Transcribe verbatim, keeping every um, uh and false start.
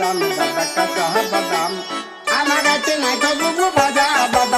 বাদাম দাদা কাঁচা বাদাম আমার কাছে নাই তো বুবু ভাজা বাদাম